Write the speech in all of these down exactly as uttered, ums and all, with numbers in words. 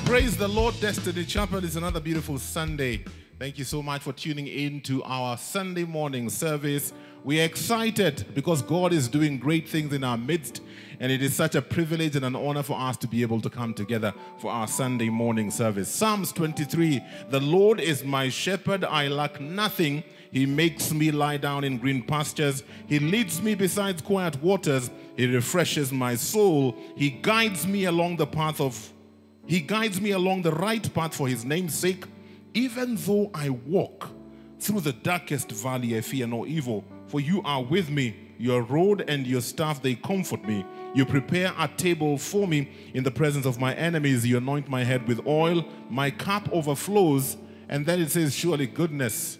Praise the Lord, Destiny Chapel. It's another beautiful Sunday. Thank you so much for tuning in to our Sunday morning service. We are excited because God is doing great things in our midst, and it is such a privilege and an honor for us to be able to come together for our Sunday morning service. Psalms twenty-three, the Lord is my shepherd, I lack nothing. He makes me lie down in green pastures. He leads me beside quiet waters. He refreshes my soul. He guides me along the path of He guides me along the right path for his name's sake. Even though I walk through the darkest valley, I fear no evil. For you are with me. Your rod and your staff, they comfort me. You prepare a table for me in the presence of my enemies. You anoint my head with oil. My cup overflows. And then it says, surely goodness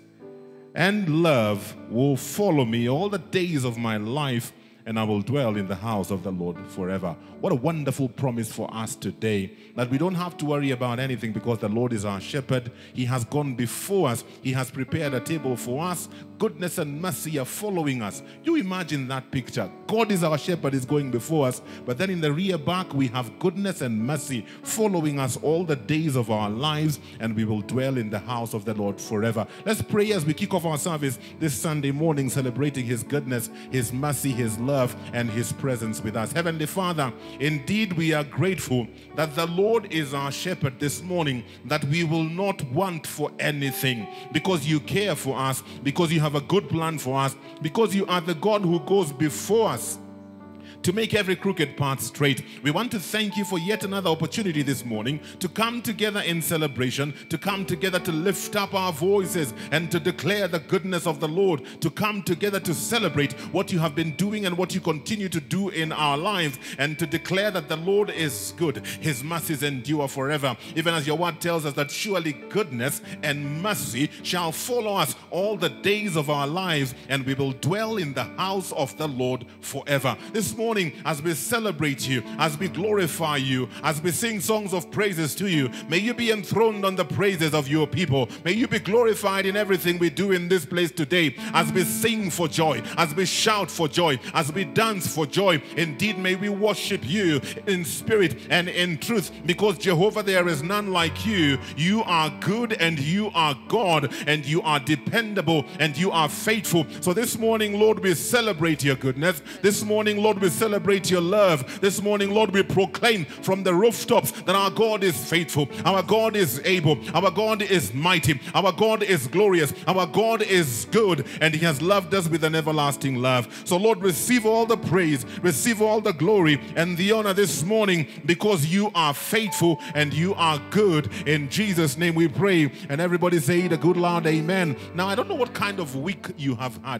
and love will follow me all the days of my life, and I will dwell in the house of the Lord forever. What a wonderful promise for us today, that we don't have to worry about anything because the Lord is our shepherd. He has gone before us. He has prepared a table for us. Goodness and mercy are following us. You imagine that picture. God is our shepherd, is going before us, but then in the rear back we have goodness and mercy following us all the days of our lives, and we will dwell in the house of the Lord forever. Let's pray as we kick off our service this Sunday morning, celebrating his goodness, his mercy, his love, and his presence with us. Heavenly Father, indeed we are grateful that the Lord is our shepherd this morning, that we will not want for anything, because you care for us, because you have a good plan for us, because you are the God who goes before us to make every crooked path straight. We want to thank you for yet another opportunity this morning to come together in celebration, to come together to lift up our voices and to declare the goodness of the Lord, to come together to celebrate what you have been doing and what you continue to do in our lives, and to declare that the Lord is good. His mercies endure forever. Even as your word tells us that surely goodness and mercy shall follow us all the days of our lives, and we will dwell in the house of the Lord forever. This morning, as we celebrate you, as we glorify you, as we sing songs of praises to you, may you be enthroned on the praises of your people. May you be glorified in everything we do in this place today, as we sing for joy, as we shout for joy, as we dance for joy. Indeed, may we worship you in spirit and in truth, because Jehovah, there is none like you. You are good and you are God, and you are dependable and you are faithful. So this morning, Lord, we celebrate your goodness. This morning, Lord, we celebrate your love. This morning, Lord, we proclaim from the rooftops that our God is faithful, our God is able, our God is mighty, our God is glorious, our God is good, and he has loved us with an everlasting love. So Lord, receive all the praise, receive all the glory and the honor this morning, because you are faithful and you are good. In Jesus' name we pray, and everybody say it a good loud amen. Now, I don't know what kind of week you have had.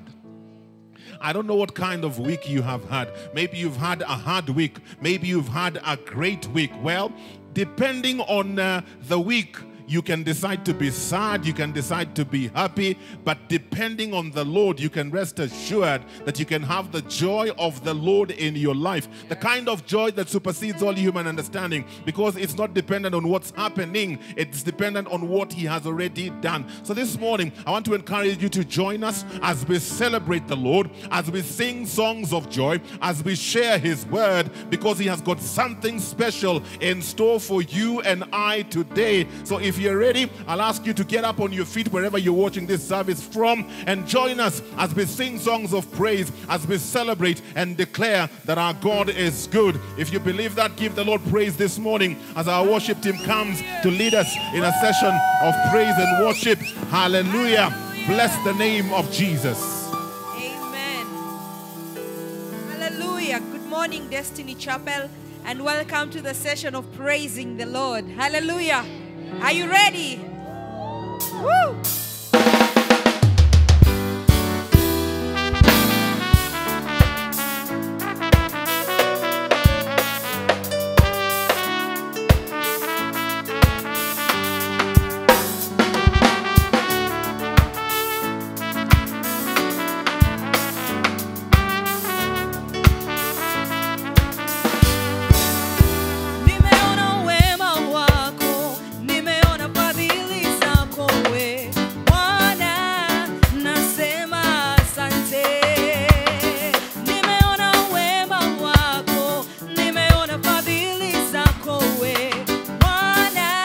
I don't know what kind of week you have had. Maybe you've had a hard week. Maybe you've had a great week. Well, depending on uh, the week, you can decide to be sad, you can decide to be happy, but depending on the Lord, you can rest assured that you can have the joy of the Lord in your life. The kind of joy that supersedes all human understanding, because it's not dependent on what's happening, it's dependent on what he has already done. So this morning, I want to encourage you to join us as we celebrate the Lord, as we sing songs of joy, as we share his word, because he has got something special in store for you and I today. So if If you're ready, I'll ask you to get up on your feet wherever you're watching this service from, and join us as we sing songs of praise, as we celebrate and declare that our God is good. If you believe that, give the Lord praise this morning as our worship team comes to lead us in a session of praise and worship. Hallelujah. Bless the name of Jesus. Amen. Hallelujah. Good morning, Destiny Chapel, and welcome to the session of praising the Lord. Hallelujah. Are you ready? Woo! Nimeona wema wako, nimeona fadhili zako. we Bwana.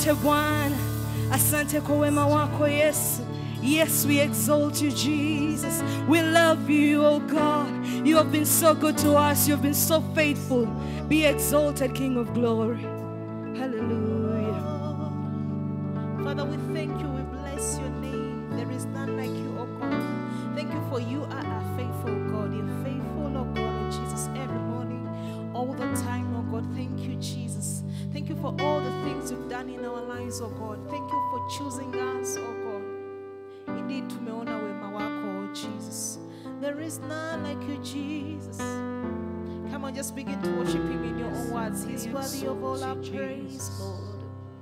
Asante Bwana, asante kwa wema wako Yesu. Yes, we exalt you, Jesus. We love you, oh God. You have been so good to us. You have been so faithful. Be exalted, King of glory. Hallelujah. Father, we thank you. We bless your name. There is none like you, oh God. Thank you for you are a faithful God. You're faithful, oh God, oh Jesus, every morning, all the time, oh God. Thank you, Jesus. Thank you for all the things you've done in our lives, oh God. Thank you for choosing us, oh God. Indeed, tumeona wema wako, oh Jesus. There is none like you, Jesus. Come on, just begin to worship him in your own words. He's worthy of all our praise, Lord.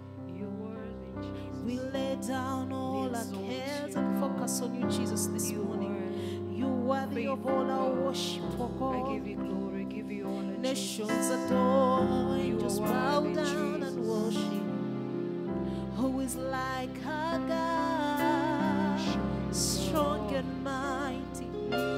We lay down all our cares and focus on you, Jesus, this morning. You're worthy of all our worship, oh God. I give you glory, give you honor. Nations adore, angels bow down and worship. Who is like our God, strong and mighty,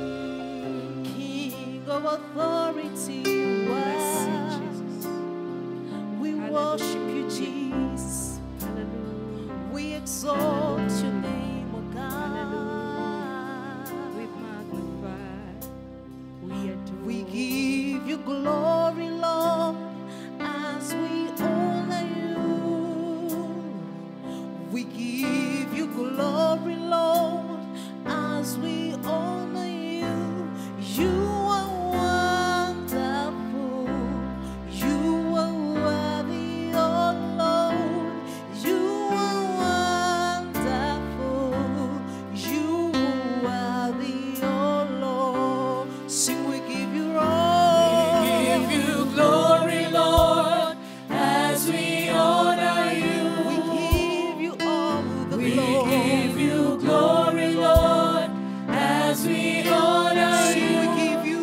King of authority, you are. We worship you, Jesus. We exalt your name, oh God. We magnify, we adore. We give you glory, Lord, as we honor you. We give you glory, Lord, as we honor you. You are wonderful. You are worthy, oh Lord. You are wonderful. You are worthy, oh Lord. Sing, we give you all. We give you glory, Lord, as we honor you. We give you all the We glory. give you glory, Lord, as we honor Sing, you. we give you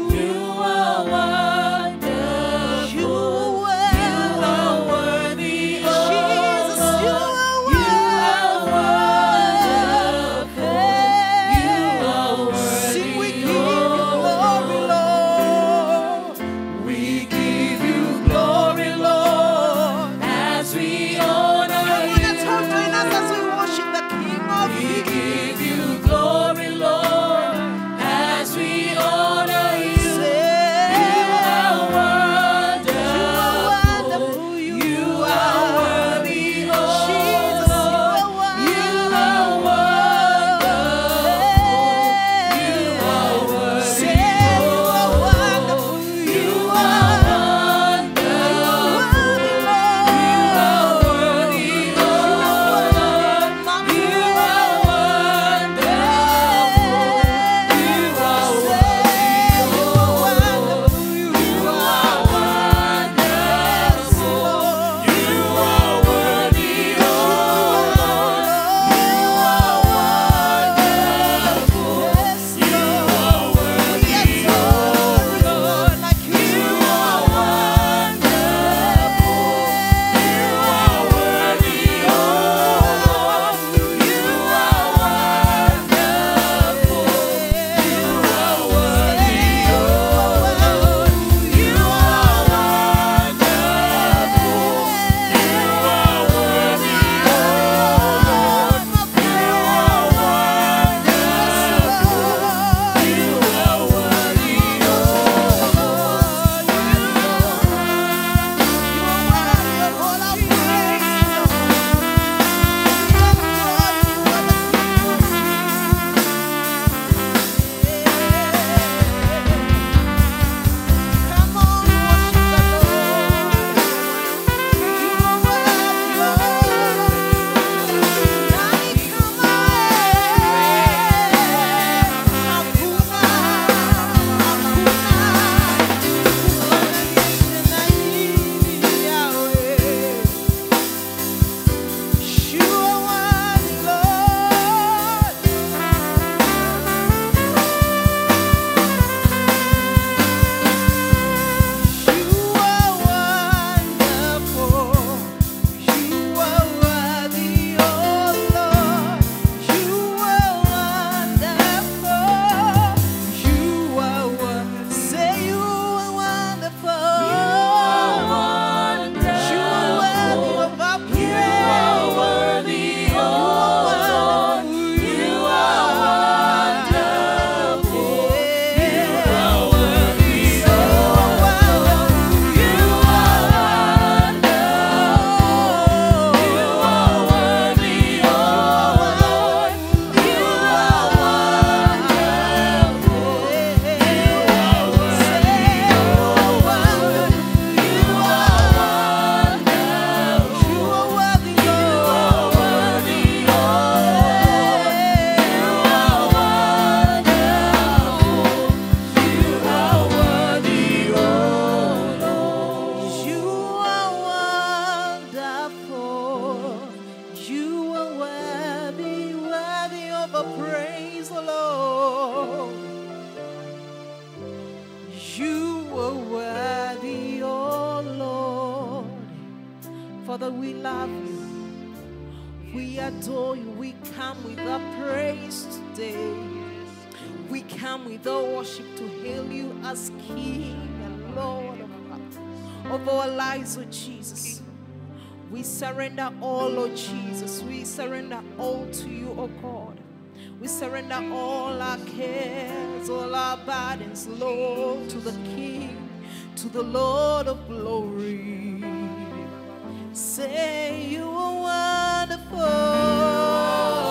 Father, we love you. We adore you. We come with our praise today. We come with our worship to hail you as King and Lord of, of our lives, oh Jesus. We surrender all, oh Jesus. We surrender all to you, oh God. We surrender all our cares, all our burdens, Lord, to the King, to the Lord of glory. Say you are wonderful.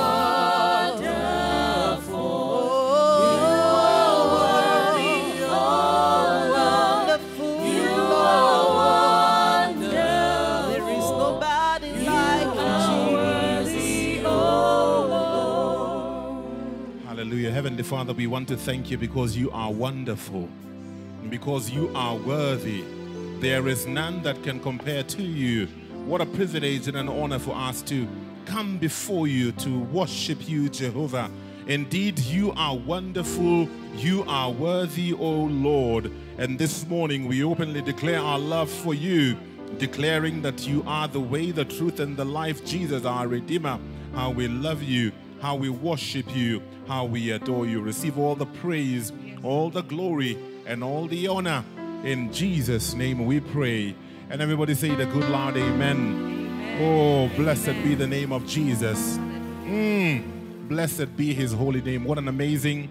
Heavenly Father, we want to thank you because you are wonderful, and because you are worthy. There is none that can compare to you. What a privilege and an honor for us to come before you to worship you, Jehovah. Indeed, you are wonderful. You are worthy, O Lord. And this morning we openly declare our love for you, declaring that you are the way, the truth, and the life. Jesus, our Redeemer. How we love you, how we worship you, how we adore you. Receive all the praise, all the glory, and all the honor. In Jesus' name we pray. And everybody say the good loud amen. Amen. Oh, blessed be the name of Jesus. Mm, blessed be his holy name. What an amazing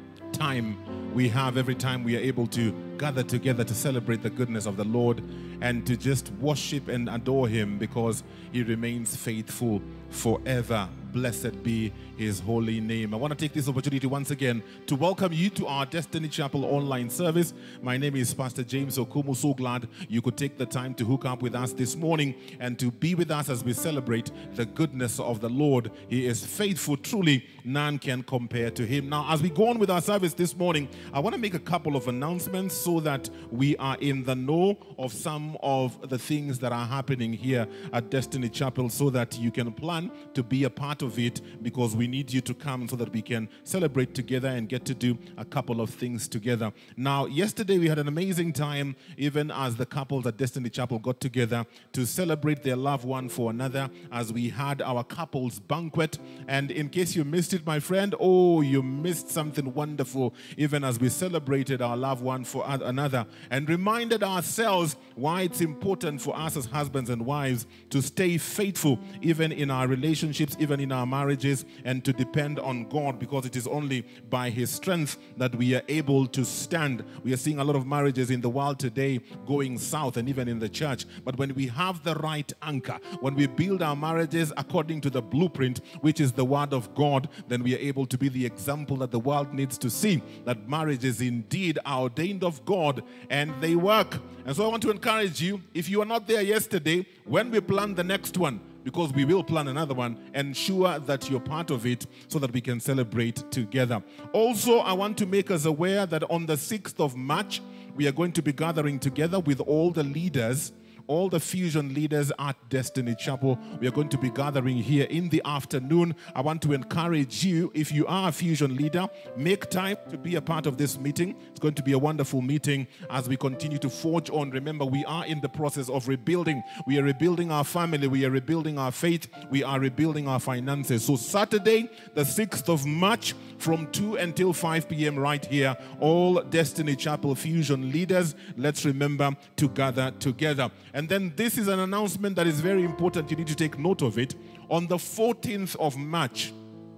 time we have every time we are able to gather together to celebrate the goodness of the Lord and to just worship and adore him, because he remains faithful forever. Blessed be his holy name. I want to take this opportunity once again to welcome you to our Destiny Chapel online service. My name is Pastor James Okumu. So glad you could take the time to hook up with us this morning and to be with us as we celebrate the goodness of the Lord. He is faithful. Truly, none can compare to him. Now, as we go on with our service this morning, I want to make a couple of announcements so that we are in the know of some of the things that are happening here at Destiny Chapel, so that you can plan to be a part of it, because we need you to come so that we can celebrate together and get to do a couple of things together. Now, yesterday we had an amazing time, even as the couples at Destiny Chapel got together to celebrate their love one for another, as we had our couples banquet. And in case you missed it, my friend, oh, you missed something wonderful, even as we celebrated our love one for another and reminded ourselves why it's important for us as husbands and wives to stay faithful, even in our relationships, even in our marriages, and to depend on God, because it is only by his strength that we are able to stand. We are seeing a lot of marriages in the world today going south, and even in the church. But when we have the right anchor, when we build our marriages according to the blueprint, which is the word of God, then we are able to be the example that the world needs to see, that marriages indeed are ordained of God and they work. And so I want to encourage you, if you are not there yesterday, when we plan the next one, because we will plan another one, ensure that you're part of it so that we can celebrate together. Also, I want to make us aware that on the sixth of March, we are going to be gathering together with all the leaders, all the fusion leaders at Destiny Chapel. We are going to be gathering here in the afternoon. I want to encourage you, if you are a fusion leader, make time to be a part of this meeting. It's going to be a wonderful meeting as we continue to forge on. Remember, we are in the process of rebuilding. We are rebuilding our family. We are rebuilding our faith. We are rebuilding our finances. So Saturday, the sixth of March, from two until five p.m. right here, all Destiny Chapel fusion leaders, let's remember to gather together. And then this is an announcement that is very important. You need to take note of it. On the fourteenth of March,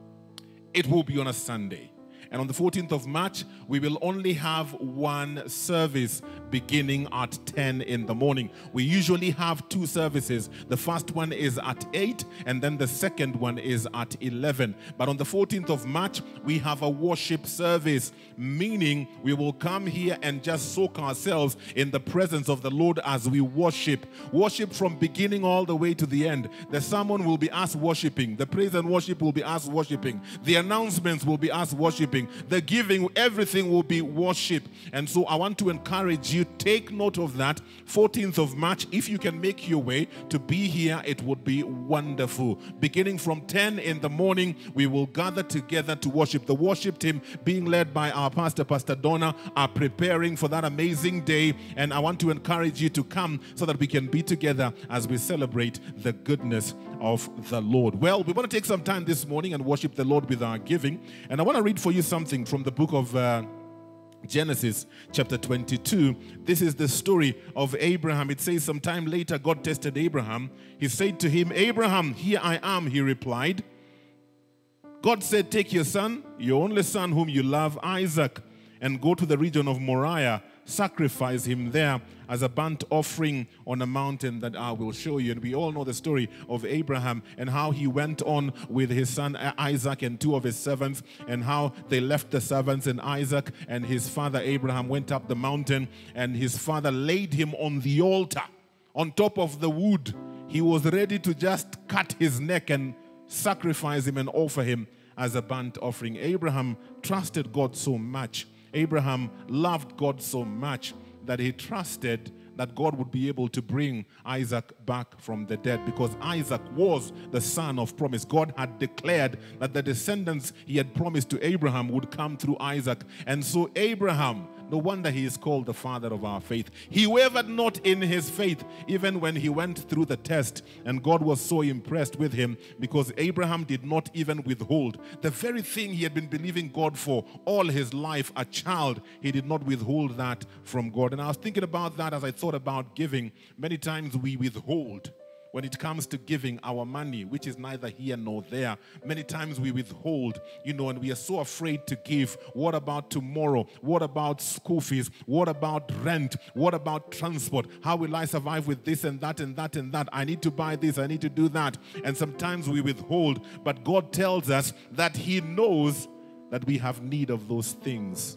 it will be on a Sunday. And on the fourteenth of March, we will only have one service beginning at ten in the morning. We usually have two services. The first one is at eight, and then the second one is at eleven. But on the fourteenth of March, we have a worship service, meaning we will come here and just soak ourselves in the presence of the Lord as we worship. Worship from beginning all the way to the end. The sermon will be us worshiping. The praise and worship will be us worshiping. The announcements will be us worshiping. giving. The giving, everything will be worship. And so I want to encourage you, take note of that. fourteenth of March, if you can make your way to be here, it would be wonderful. Beginning from ten in the morning, we will gather together to worship. The worship team, being led by our pastor, Pastor Donna, are preparing for that amazing day. And I want to encourage you to come so that we can be together as we celebrate the goodness of the Lord. Well, we want to take some time this morning and worship the Lord with our giving. And I want to read for you something from the book of uh, Genesis chapter twenty-two. This is the story of Abraham. It says, sometime later God tested Abraham. He said to him, Abraham, here I am, he replied. God said, take your son, your only son whom you love, Isaac, and go to the region of Moriah. Sacrifice him there as a burnt offering on a mountain that I will show you. And we all know the story of Abraham and how he went on with his son Isaac and two of his servants, and how they left the servants, and Isaac and his father Abraham went up the mountain, and his father laid him on the altar on top of the wood. He was ready to just cut his neck and sacrifice him and offer him as a burnt offering. Abraham trusted God so much. Abraham loved God so much that he trusted that God would be able to bring Isaac back from the dead, because Isaac was the son of promise. God had declared that the descendants he had promised to Abraham would come through Isaac. And so Abraham, no wonder he is called the father of our faith. He wavered not in his faith, even when he went through the test. And God was so impressed with him, because Abraham did not even withhold the very thing he had been believing God for all his life, a child. He did not withhold that from God. And I was thinking about that as I thought about giving. Many times we withhold when it comes to giving our money, which is neither here nor there. Many times we withhold, you know, and we are so afraid to give. What about tomorrow? What about school fees? What about rent? What about transport? How will I survive with this and that and that and that? I need to buy this, I need to do that. And sometimes we withhold, but God tells us that He knows that we have need of those things.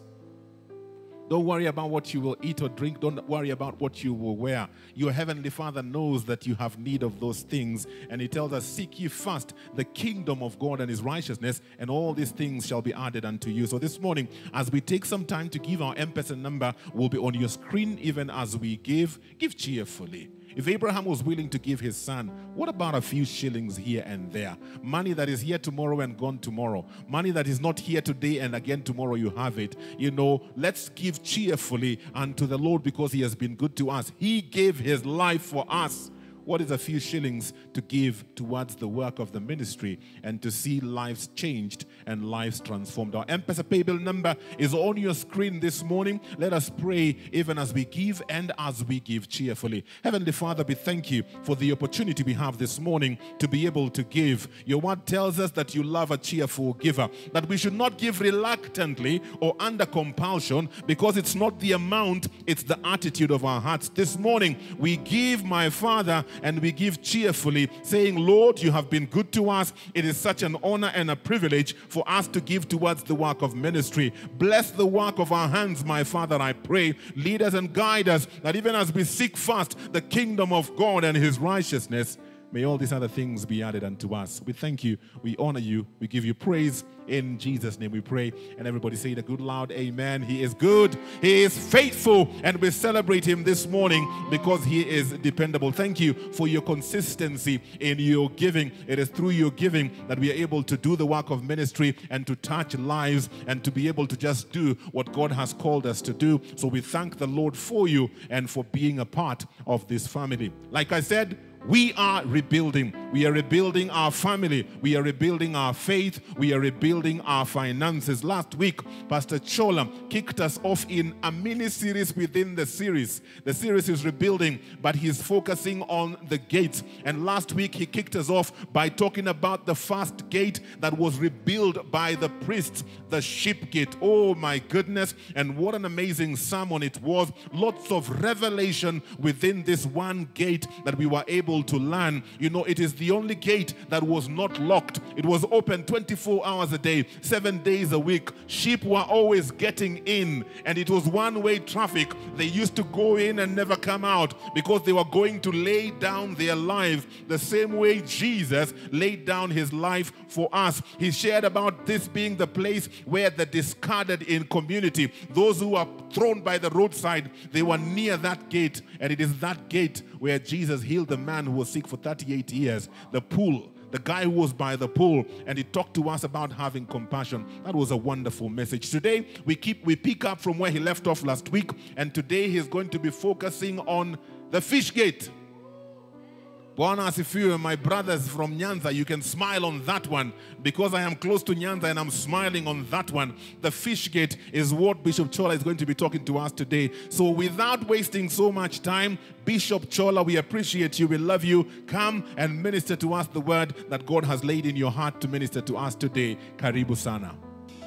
Don't worry about what you will eat or drink. Don't worry about what you will wear. Your heavenly Father knows that you have need of those things. And He tells us, seek ye first the kingdom of God and His righteousness, and all these things shall be added unto you. So this morning, as we take some time to give, our M-Pesa number will be on your screen. Even as we give, give cheerfully. If Abraham was willing to give his son, what about a few shillings here and there? Money that is here tomorrow and gone tomorrow. Money that is not here today and again tomorrow you have it. You know, let's give cheerfully unto the Lord, because He has been good to us. He gave His life for us. What is a few shillings to give towards the work of the ministry and to see lives changed and lives transformed? Our M-Pesa pay bill number is on your screen this morning. Let us pray even as we give and as we give cheerfully. Heavenly Father, we thank You for the opportunity we have this morning to be able to give. Your word tells us that You love a cheerful giver, that we should not give reluctantly or under compulsion, because it's not the amount, it's the attitude of our hearts. This morning we give, my Father, and we give cheerfully, saying, Lord, You have been good to us. It is such an honor and a privilege for us to give towards the work of ministry. Bless the work of our hands, my Father, I pray. Lead us and guide us, that even as we seek first the kingdom of God and His righteousness, may all these other things be added unto us. We thank You, we honor You, we give You praise. In Jesus' name we pray. And everybody say it a good loud amen. He is good, He is faithful, and we celebrate Him this morning because He is dependable. Thank You for Your consistency in Your giving. It is through Your giving that we are able to do the work of ministry and to touch lives and to be able to just do what God has called us to do. So we thank the Lord for you and for being a part of this family. Like I said, we are rebuilding. We are rebuilding our family. We are rebuilding our faith. We are rebuilding our finances. Last week, Pastor Chola kicked us off in a mini-series within the series. The series is rebuilding, but he's focusing on the gates. And last week, he kicked us off by talking about the first gate that was rebuilt by the priests, the sheep gate. Oh my goodness. And what an amazing sermon it was. Lots of revelation within this one gate that we were able able to learn, you know, it is the only gate that was not locked. It was open twenty-four hours a day, seven days a week. Sheep were always getting in, and it was one-way traffic. They used to go in and never come out because they were going to lay down their lives the same way Jesus laid down his life for us. He shared about this being the place where the discarded in community, those who are thrown by the roadside, they were near that gate, and it is that gate where Jesus healed the man who was sick for thirty-eight years. The pool, the guy who was by the pool, and he talked to us about having compassion. That was a wonderful message. Today, we keep we pick up from where he left off last week, and today he's going to be focusing on the fish gate. Bwana asifiwe, my brothers from Nyanza, you can smile on that one because I am close to Nyanza and I'm smiling on that one. The fish gate is what Bishop Chola is going to be talking to us today. So without wasting so much time, Bishop Chola, we appreciate you, we love you. Come and minister to us the word that God has laid in your heart to minister to us today. Karibu sana.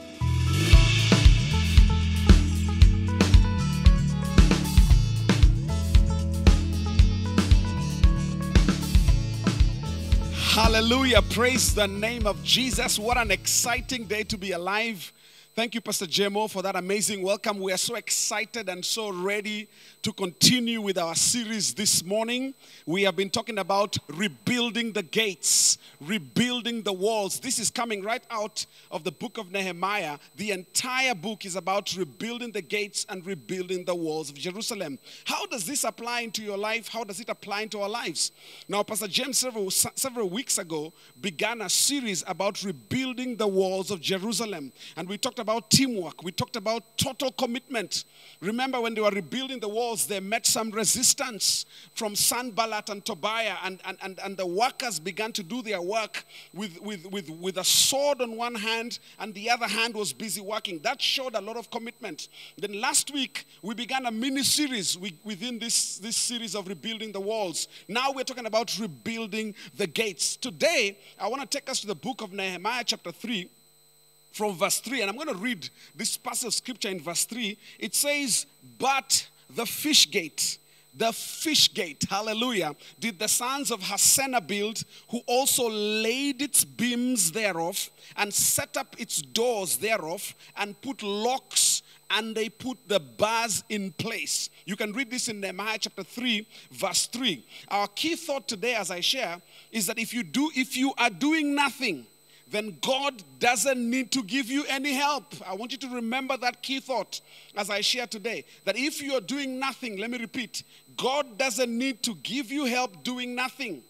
Hallelujah. Praise the name of Jesus. What an exciting day to be alive. Thank you, Pastor Jemo, for that amazing welcome. We are so excited and so ready to continue with our series this morning. We have been talking about rebuilding the gates, rebuilding the walls. This is coming right out of the book of Nehemiah. The entire book is about rebuilding the gates and rebuilding the walls of Jerusalem. How does this apply into your life? How does it apply into our lives? Now, Pastor James several, several weeks ago began a series about rebuilding the walls of Jerusalem. And we talked about about teamwork. We talked about total commitment. Remember when they were rebuilding the walls, they met some resistance from Sanballat and Tobiah, and, and, and, and the workers began to do their work with, with, with, with a sword on one hand, and the other hand was busy working. That showed a lot of commitment. Then last week, we began a mini-series within this, this series of rebuilding the walls. Now we're talking about rebuilding the gates. Today, I want to take us to the book of Nehemiah chapter three, from verse three, and I'm going to read this passage of scripture in verse three. It says, but the fish gate, the fish gate, hallelujah, did the sons of Hassenaah build, who also laid its beams thereof, and set up its doors thereof, and put locks, and they put the bars in place. You can read this in Nehemiah chapter three, verse three. Our key thought today as I share is that if you do, if you are doing nothing, then God doesn't need to give you any help. I want you to remember that key thought as I share today. That if you're doing nothing, let me repeat, God doesn't need to give you help doing nothing.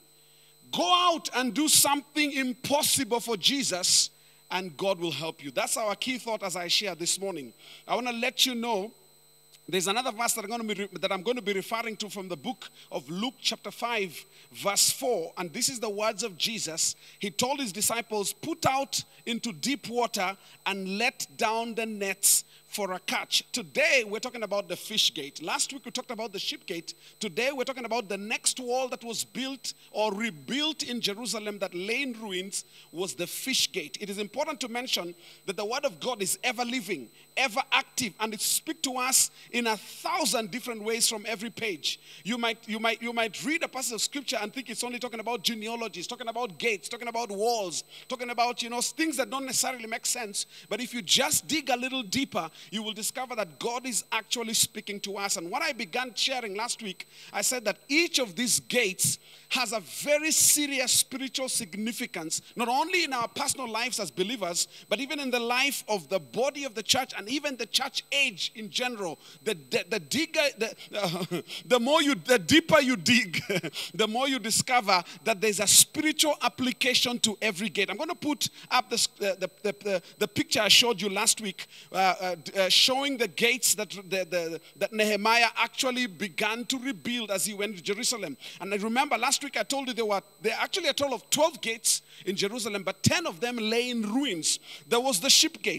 Go out and do something impossible for Jesus, and God will help you. That's our key thought as I share this morning. I want to let you know there's another verse that I'm, going to be, that I'm going to be referring to from the book of Luke chapter five, verse four. And this is the words of Jesus. He told his disciples, put out into deep water and let down the nets for a catch. Today, we're talking about the fish gate. Last week, we talked about the sheep gate. Today, we're talking about the next wall that was built or rebuilt in Jerusalem that lay in ruins was the fish gate. It is important to mention that the word of God is ever living, ever active, and it speaks to us in a thousand different ways from every page. You might, you might, you might read a passage of scripture and think it's only talking about genealogies, talking about gates, talking about walls, talking about, you know, things that don't necessarily make sense. But if you just dig a little deeper, you will discover that God is actually speaking to us. And what I began sharing last week, I said that each of these gates has a very serious spiritual significance, not only in our personal lives as believers, but even in the life of the body of the church and even the church age in general. The, the, the digger, the, uh, the more you, the deeper you dig, the more you discover that there's a spiritual application to every gate. I'm going to put up this, uh, the, the, the, the picture I showed you last week, uh, uh, uh, showing the gates that, the, the, that Nehemiah actually began to rebuild as he went to Jerusalem. And I remember last week I told you there were there are actually a total of twelve gates in Jerusalem, but ten of them lay in ruins. There was the sheep gate.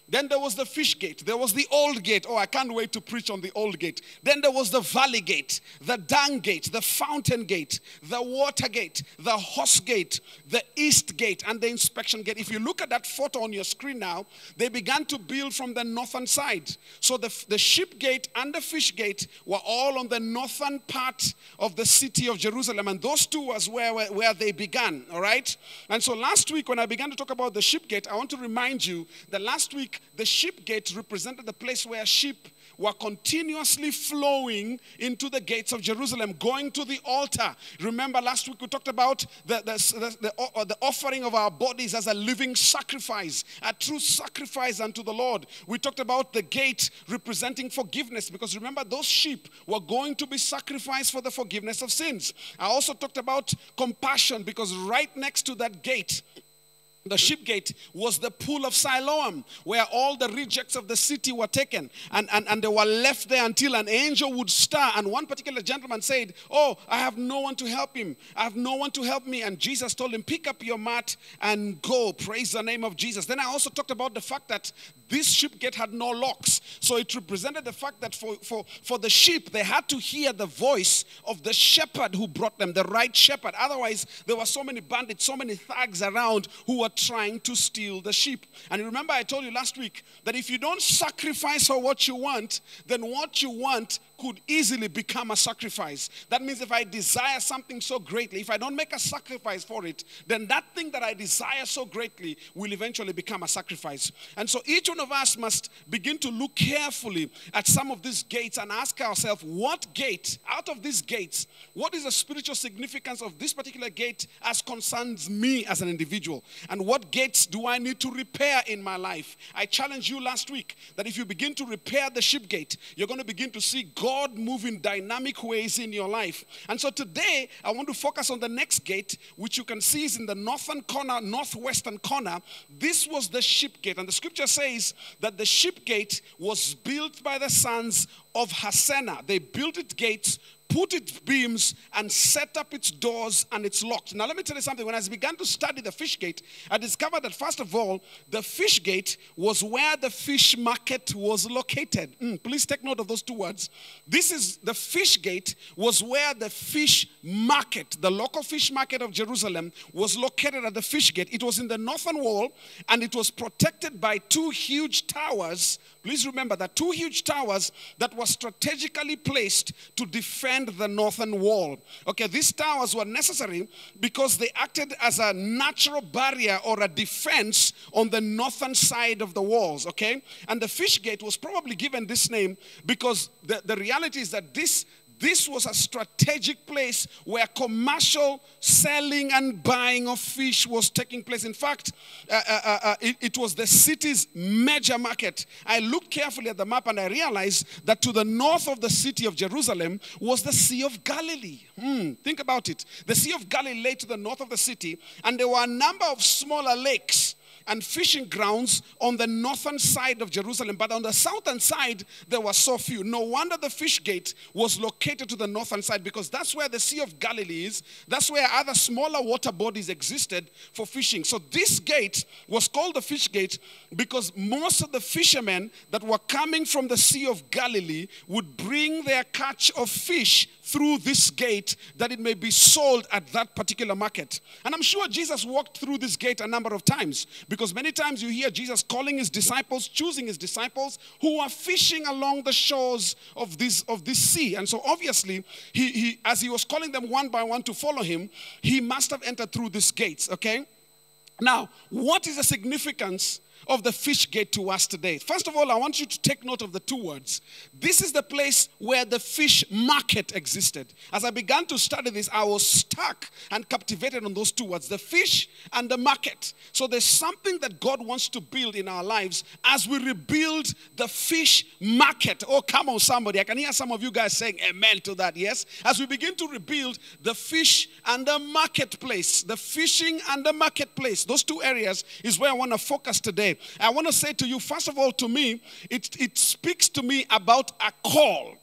Then there was the fish gate. There was the old gate. Oh, I can't wait to preach on the old gate. Then there was the valley gate, the dung gate, the fountain gate, the water gate, the horse gate, the east gate, and the inspection gate. If you look at that photo on your screen now, they began to build from the northern side. So the, the sheep gate and the fish gate were all on the northern part of the city of Jerusalem. And those two was where, where, where they began, all right? And so last week when I began to talk about the sheep gate, I want to remind you that last week the sheep gate represented the place where sheep were continuously flowing into the gates of Jerusalem, going to the altar. Remember last week we talked about the, the, the, the, the offering of our bodies as a living sacrifice, a true sacrifice unto the Lord. We talked about the gate representing forgiveness, because remember those sheep were going to be sacrificed for the forgiveness of sins. I also talked about compassion, because right next to that gate, the sheep gate, was the pool of Siloam, where all the rejects of the city were taken, and, and, and they were left there until an angel would stir. And one particular gentleman said, oh, I have no one to help him. I have no one to help me. And Jesus told him, pick up your mat and go. Praise the name of Jesus. Then I also talked about the fact that this sheep gate had no locks. So it represented the fact that for, for, for the sheep, they had to hear the voice of the shepherd who brought them, the right shepherd. Otherwise, there were so many bandits, so many thugs around who were trying to steal the sheep. And remember I told you last week that if you don't sacrifice for what you want, then what you want could easily become a sacrifice. That means if I desire something so greatly, if I don't make a sacrifice for it, then that thing that I desire so greatly will eventually become a sacrifice. And so each one of us must begin to look carefully at some of these gates and ask ourselves, what gate, out of these gates, what is the spiritual significance of this particular gate as concerns me as an individual? And what gates do I need to repair in my life? I challenged you last week that if you begin to repair the sheep gate, you're going to begin to see God move in dynamic ways in your life. And so today, I want to focus on the next gate, which you can see is in the northern corner, northwestern corner. This was the sheep gate. And the scripture says that the sheep gate was built by the sons of Hassenaah. They built its gates, put its beams, and set up its doors and its locks. Now let me tell you something. When I began to study the fish gate, I discovered that first of all, the fish gate was where the fish market was located. Mm, please take note of those two words. This is the fish gate was where the fish market, the local fish market of Jerusalem, was located at the fish gate. It was in the northern wall, and it was protected by two huge towers. Please remember that two huge towers that were strategically placed to defend the northern wall. Okay, these towers were necessary because they acted as a natural barrier or a defense on the northern side of the walls, okay? And the fish gate was probably given this name because the, the reality is that this This was a strategic place where commercial selling and buying of fish was taking place. In fact, uh, uh, uh, it, it was the city's major market. I looked carefully at the map and I realized that to the north of the city of Jerusalem was the Sea of Galilee. Hmm, think about it. The Sea of Galilee lay to the north of the city, and there were a number of smaller lakes and fishing grounds on the northern side of Jerusalem. But on the southern side, there were so few. No wonder the fish gate was located to the northern side, because that's where the Sea of Galilee is. That's where other smaller water bodies existed for fishing. So this gate was called the fish gate because most of the fishermen that were coming from the Sea of Galilee would bring their catch of fish through this gate that it may be sold at that particular market. And I'm sure Jesus walked through this gate a number of times, because many times you hear Jesus calling his disciples, choosing his disciples who are fishing along the shores of this, of this sea. And so obviously, he, he, as he was calling them one by one to follow him, he must have entered through these gates, okay? Now, what is the significance of the fish gate to us today? First of all, I want you to take note of the two words. This is the place where the fish market existed. As I began to study this, I was stuck and captivated on those two words, the fish and the market. So there's something that God wants to build in our lives as we rebuild the fish market. Oh, come on, somebody. I can hear some of you guys saying amen to that, yes? As we begin to rebuild the fish and the marketplace, the fishing and the marketplace, those two areas is where I want to focus today. I want to say to you, first of all, to me, it, it speaks to me about a call.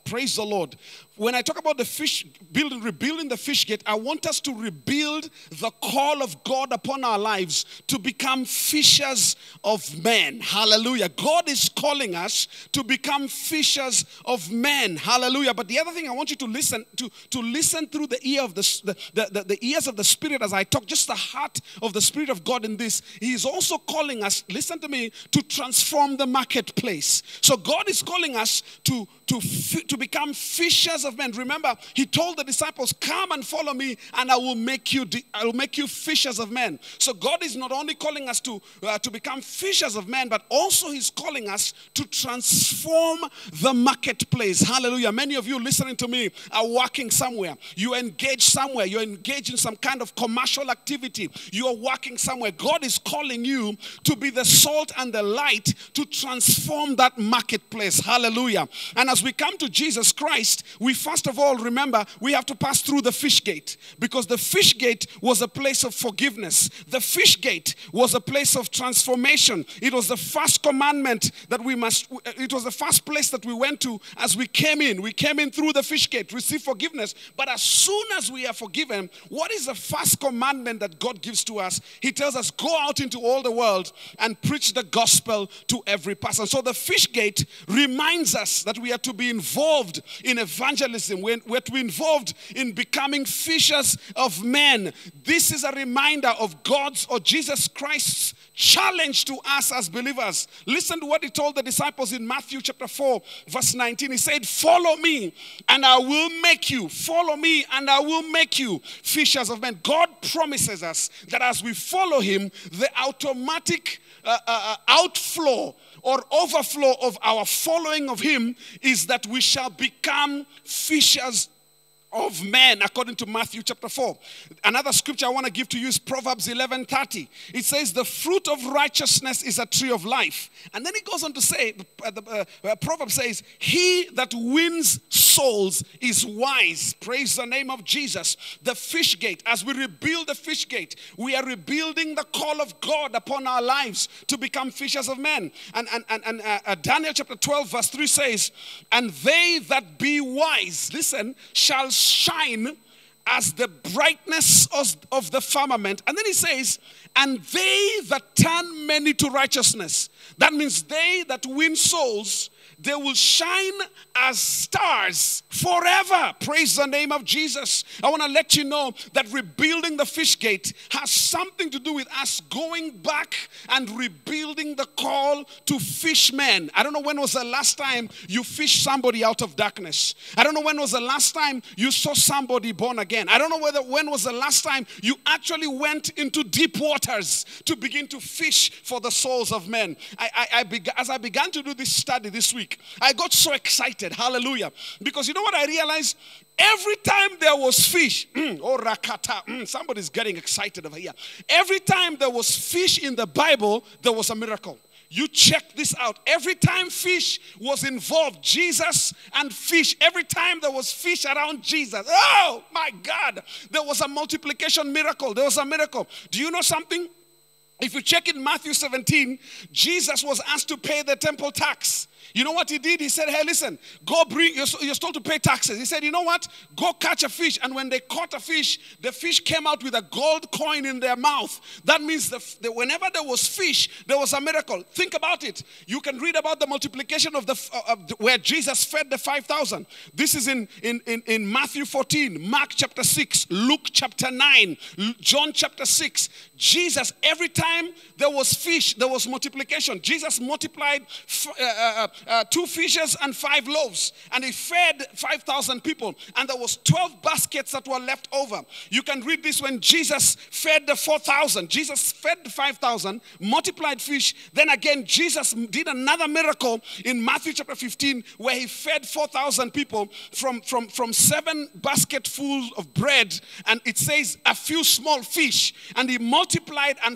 Praise the Lord. When I talk about the fish, building, rebuilding the fish gate, I want us to rebuild the call of God upon our lives to become fishers of men. Hallelujah. God is calling us to become fishers of men. Hallelujah. But the other thing I want you to listen to, to listen through the ear of the, the, the, the ears of the Spirit as I talk, just the heart of the Spirit of God in this. He is also calling us, listen to me, to transform the marketplace. So God is calling us to, to, to become fishers of men. Remember, he told the disciples, come and follow me and I will make you I will make you fishers of men. So God is not only calling us to uh, to become fishers of men, but also he's calling us to transform the marketplace. Hallelujah. Many of you listening to me are working somewhere. You engage somewhere. You're engaged in some kind of commercial activity. You are working somewhere. God is calling you to be the salt and the light to transform that marketplace. Hallelujah. And as we come to Jesus Christ, we first of all remember we have to pass through the fish gate, because the fish gate was a place of forgiveness. The fish gate was a place of transformation. It was the first commandment that we must, it was the first place that we went to as we came in. We came in through the fish gate, receive forgiveness. But as soon as we are forgiven, what is the first commandment that God gives to us? He tells us, go out into all the world and preach the gospel to every person. So the fish gate reminds us that we are to be involved in evangelism. We're, we're to be involved in becoming fishers of men. This is a reminder of God's or Jesus Christ's challenge to us as believers. Listen to what he told the disciples in Matthew chapter four, verse nineteen. He said, follow me and I will make you. Follow me and I will make you fishers of men. God promises us that as we follow him, the automatic uh, uh, outflow or overflow of our following of him is that we shall become fishers of men, according to Matthew chapter four. Another scripture I want to give to you is Proverbs eleven thirty. It says, the fruit of righteousness is a tree of life. And then it goes on to say, uh, the uh, uh, Proverbs says, he that wins souls is wise. Praise the name of Jesus. The fish gate, as we rebuild the fish gate, we are rebuilding the call of God upon our lives to become fishers of men. And, and, and, and uh, uh, Daniel chapter twelve verse three says, and they that be wise, listen, shall shine as the brightness of, of the firmament. And then he says, and they that turn many to righteousness. That means they that win souls, they will shine as stars forever. Praise the name of Jesus. I want to let you know that rebuilding the fish gate has something to do with us going back and rebuilding the call to fishmen. I don't know when was the last time you fished somebody out of darkness. I don't know when was the last time you saw somebody born again. I don't know whether when was the last time you actually went into deep waters to begin to fish for the souls of men. I, I, I began, as I began to do this study this week, I got so excited, hallelujah, because you know what I realized? Every time there was fish, oh rakata, mm, somebody's getting excited over here. Every time there was fish in the Bible, there was a miracle. You check this out. Every time fish was involved, Jesus and fish, every time there was fish around Jesus, oh my God, there was a multiplication miracle. There was a miracle. Do you know something? If you check in Matthew seventeen, Jesus was asked to pay the temple tax. You know what he did? He said, hey, listen, go bring, you're, you're told to pay taxes. He said, you know what? Go catch a fish. And when they caught a fish, the fish came out with a gold coin in their mouth. That means the, the, whenever there was fish, there was a miracle. Think about it. You can read about the multiplication of the, uh, of the where Jesus fed the five thousand. This is in, in, in, in Matthew fourteen, Mark chapter six, Luke chapter nine, John chapter six. Jesus, every time there was fish, there was multiplication. Jesus multiplied uh, uh, uh, two fishes and five loaves, and he fed five thousand people, and there was twelve baskets that were left over. You can read this when Jesus fed the four thousand. Jesus fed the five thousand, multiplied fish. Then again, Jesus did another miracle in Matthew chapter fifteen, where he fed four thousand people from, from, from seven basketfuls of bread, and it says a few small fish, and he multiplied and felt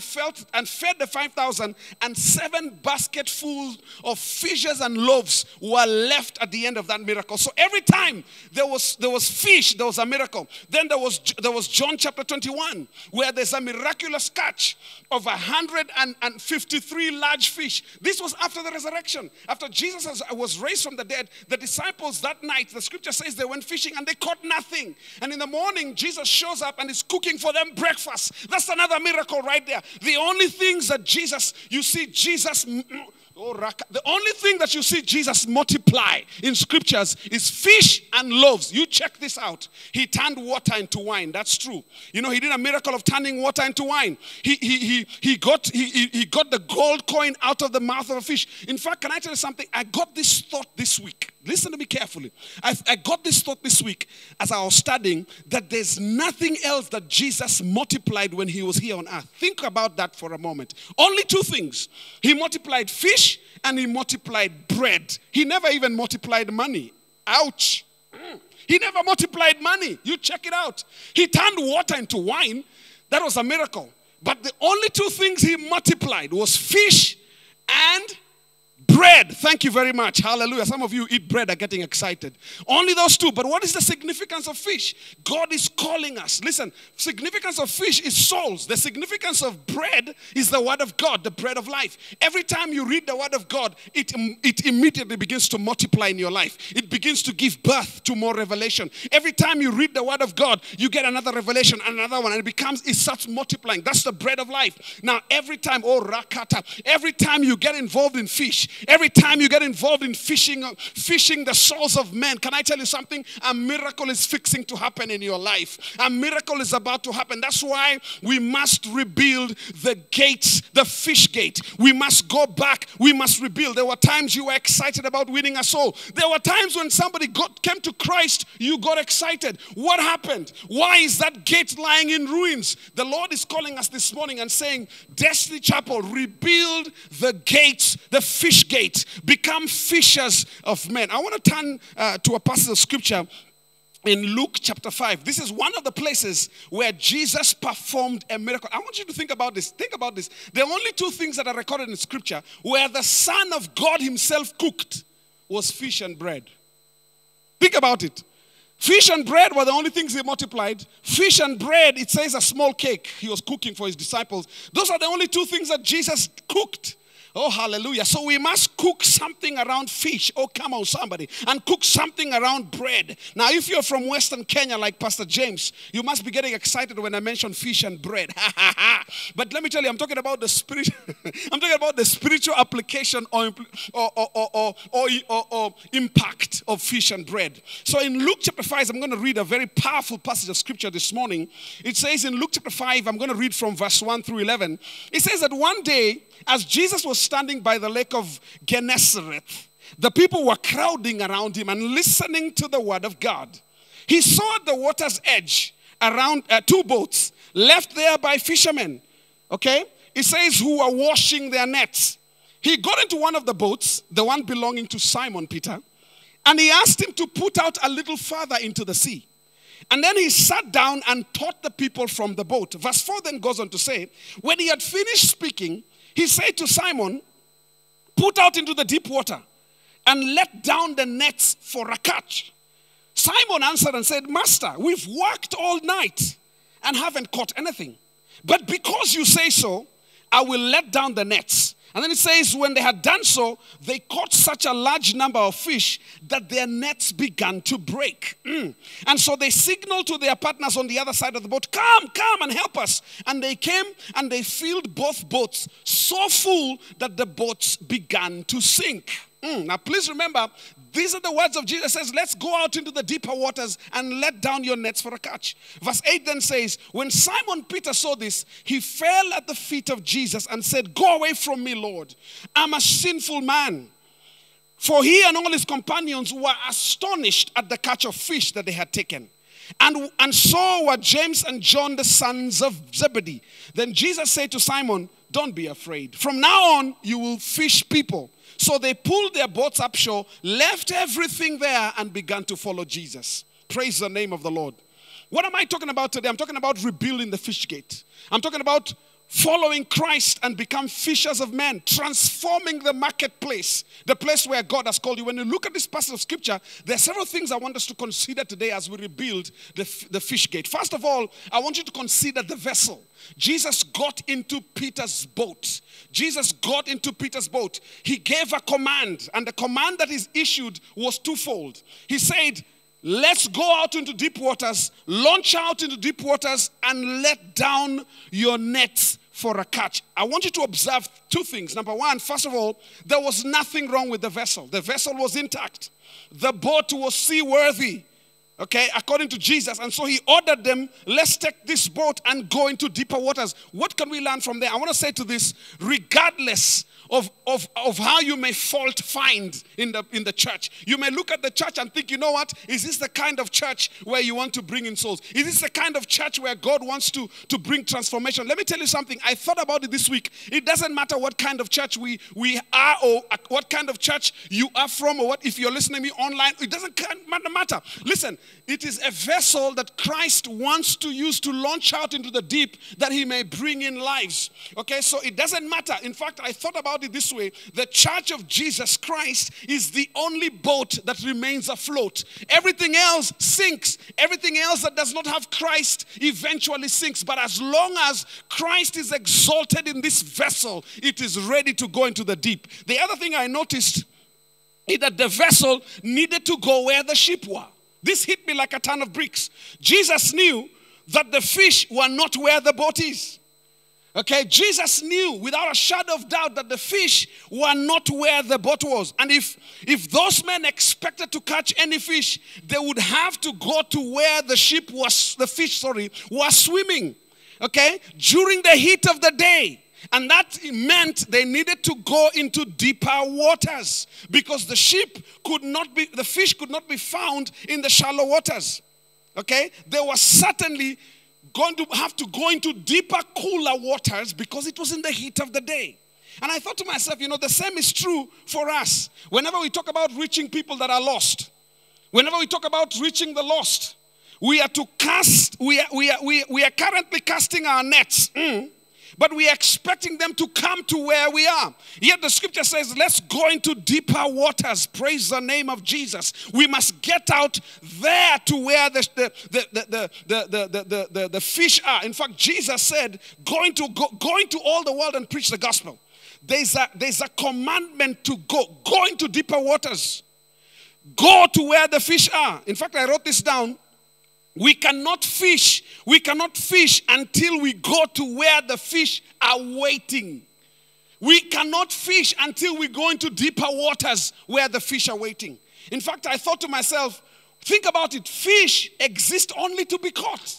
and fed the five thousand, and seven basketfuls of fishes and loaves were left at the end of that miracle. So every time there was there was fish, there was a miracle. Then there was there was John chapter twenty-one, where there's a miraculous catch of one hundred fifty-three large fish. This was after the resurrection. After Jesus was raised from the dead, the disciples that night, the scripture says they went fishing and they caught nothing. And in the morning, Jesus shows up and is cooking for them breakfast. That's another miracle right there. The only things that Jesus, you see Jesus... Oh, the only thing that you see Jesus multiply in scriptures is fish and loaves. You check this out. He turned water into wine. That's true. You know, he did a miracle of turning water into wine. He he he he got he he, he got the gold coin out of the mouth of a fish. In fact, can I tell you something? I got this thought this week. Listen to me carefully. I, I got this thought this week as I was studying that there's nothing else that Jesus multiplied when he was here on earth. Think about that for a moment. Only two things. He multiplied fish and he multiplied bread. He never even multiplied money. Ouch. He never multiplied money. You check it out. He turned water into wine. That was a miracle. But the only two things he multiplied was fish and bread. Thank you very much. Hallelujah. Some of you eat bread are getting excited. Only those two. But what is the significance of fish? God is calling us. Listen, significance of fish is souls. The significance of bread is the word of God, the bread of life. Every time you read the word of God, it, it immediately begins to multiply in your life. It begins to give birth to more revelation. Every time you read the word of God, you get another revelation, another one, and it becomes, it starts multiplying. That's the bread of life. Now, every time, oh, rakata, every time you get involved in fish, every time you get involved in fishing, fishing the souls of men, can I tell you something? A miracle is fixing to happen in your life. A miracle is about to happen. That's why we must rebuild the gates, the fish gate. We must go back. We must rebuild. There were times you were excited about winning a soul. There were times when somebody got, came to Christ, you got excited. What happened? Why is that gate lying in ruins? The Lord is calling us this morning and saying, Destiny Chapel, rebuild the gates, the fish gate, become fishers of men. I want to turn uh, to a passage of scripture in Luke chapter five. This is one of the places where Jesus performed a miracle. I want you to think about this. Think about this. There are only two things that are recorded in scripture where the Son of God himself cooked was fish and bread. Think about it. Fish and bread were the only things he multiplied. Fish and bread, it says a small cake he was cooking for his disciples. Those are the only two things that Jesus cooked. Oh, hallelujah. So we must cook something around fish. Oh, come on, somebody. And cook something around bread. Now, if you're from Western Kenya like Pastor James, you must be getting excited when I mention fish and bread. But let me tell you, I'm talking about the spirit. I'm talking about the spiritual application or, or, or, or, or, or, or impact of fish and bread. So in Luke chapter five, I'm going to read a very powerful passage of scripture this morning. It says in Luke chapter five, I'm going to read from verse one through eleven. It says that one day, as Jesus was standing by the lake of Gennesaret, the people were crowding around him and listening to the word of God. He saw at the water's edge around uh, two boats left there by fishermen. Okay? It says who were washing their nets. He got into one of the boats, the one belonging to Simon Peter, and he asked him to put out a little further into the sea. And then he sat down and taught the people from the boat. Verse four then goes on to say, when he had finished speaking, he said to Simon, put out into the deep water and let down the nets for a catch. Simon answered and said, Master, we've worked all night and haven't caught anything. But because you say so, I will let down the nets. And then it says, when they had done so, they caught such a large number of fish that their nets began to break. Mm. And so they signaled to their partners on the other side of the boat, come, come and help us. And they came and they filled both boats so full that the boats began to sink. Mm. Now please remember, these are the words of Jesus. Says, let's go out into the deeper waters and let down your nets for a catch. Verse eight then says, when Simon Peter saw this, he fell at the feet of Jesus and said, go away from me, Lord. I'm a sinful man. For he and all his companions were astonished at the catch of fish that they had taken. And, and so were James and John, the sons of Zebedee. Then Jesus said to Simon, don't be afraid. From now on, you will fish people. So they pulled their boats up shore, left everything there, and began to follow Jesus. Praise the name of the Lord. What am I talking about today? I'm talking about rebuilding the fish gate. I'm talking about following Christ and become fishers of men, transforming the marketplace, the place where God has called you. When you look at this passage of scripture, there are several things I want us to consider today as we rebuild the, the fish gate. First of all, I want you to consider the vessel. Jesus got into Peter's boat. Jesus got into Peter's boat. He gave a command, and the command that is issued was twofold. He said, let's go out into deep waters, launch out into deep waters, and let down your nets for a catch. I want you to observe two things. Number one, first of all, there was nothing wrong with the vessel. The vessel was intact. The boat was seaworthy, okay, according to Jesus. And so he ordered them, let's take this boat and go into deeper waters. What can we learn from there? I want to say to this, regardless Of, of, of how you may fault find in the, in the church. You may look at the church and think, you know what? Is this the kind of church where you want to bring in souls? Is this the kind of church where God wants to, to bring transformation? Let me tell you something. I thought about it this week. It doesn't matter what kind of church we, we are or what kind of church you are from or what, if you're listening to me online, it doesn't matter. Listen, it is a vessel that Christ wants to use to launch out into the deep that he may bring in lives. Okay, so it doesn't matter. In fact, I thought about it this way. The church of Jesus Christ is the only boat that remains afloat. Everything else sinks. Everything else that does not have Christ eventually sinks. But as long as Christ is exalted in this vessel, it is ready to go into the deep. The other thing I noticed is that the vessel needed to go where the sheep were. This hit me like a ton of bricks. Jesus knew that the fish were not where the boat is. Okay, Jesus knew without a shadow of doubt that the fish were not where the boat was. And if, if those men expected to catch any fish, they would have to go to where the ship was, the fish, sorry, was swimming. Okay, during the heat of the day. And that meant they needed to go into deeper waters because the ship could not be, the fish could not be found in the shallow waters. Okay, they were certainly going to have to go into deeper, cooler waters because it was in the heat of the day. And I thought to myself, you know, the same is true for us. Whenever we talk about reaching people that are lost, whenever we talk about reaching the lost, we are to cast, we are, we are, we, we are currently casting our nets, mm, but we are expecting them to come to where we are. Yet the scripture says, let's go into deeper waters. Praise the name of Jesus. We must get out there to where the, the, the, the, the, the, the, the, the, the fish are. In fact, Jesus said, going to, go, go into all the world and preach the gospel. There's a, there's a commandment to go. Go into deeper waters. Go to where the fish are. In fact, I wrote this down. We cannot fish. We cannot fish until we go to where the fish are waiting. We cannot fish until we go into deeper waters where the fish are waiting. In fact, I thought to myself, think about it. Fish exist only to be caught.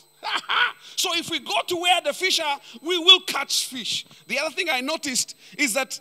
So if we go to where the fish are, we will catch fish. The other thing I noticed is that